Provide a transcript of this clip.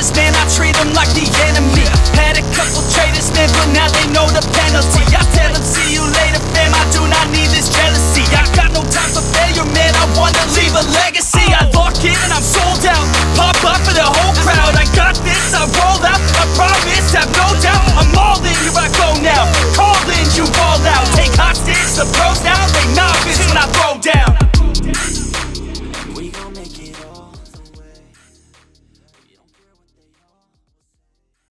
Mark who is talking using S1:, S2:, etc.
S1: haters, man, I treat them like the enemy. Had a couple traitors, man, but now they know the penalty.